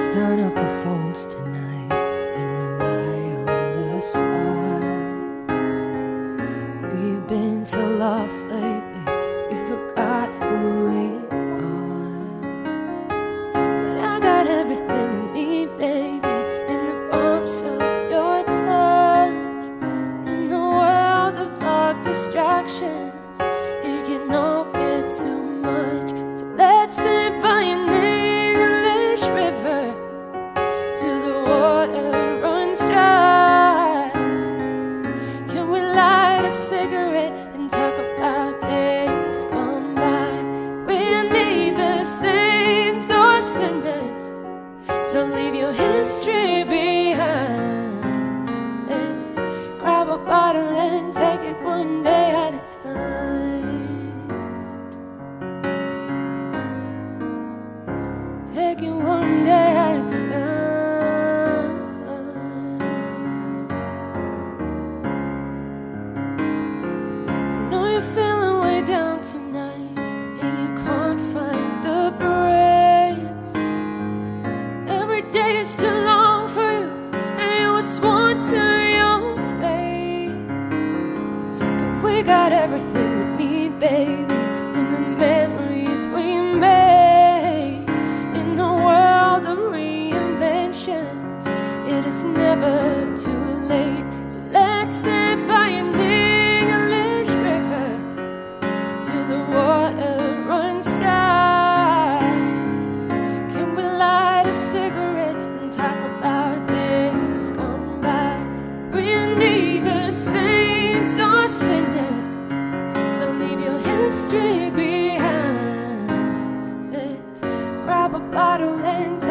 turn off our phones tonight and rely on the stars. We've been so lost lately, we forgot who we are. But I got everything I need, baby, in the arms of your touch. In a world of dark distractions, it can all get too much. So let's sit by an English river till the water runs dry. Can we light a cigarette and talk about days gone by? We're neither saints or sinners, so leave your history behind. Let's grab a bottle and take it one day at a time. Take it one day at a time. I know you're feeling way down tonight and you can't find the braves. Every day is too long for you and you were sworn to your fate. But we got everything we need, baby, in the memories we make. In a world of reinventions, it is never too late. So let's sit by an English river till the water runs dry. Can we light a cigarette and talk about days gone by? We're neither saints or sinners, so leave your history behind. Let's grab a bottle and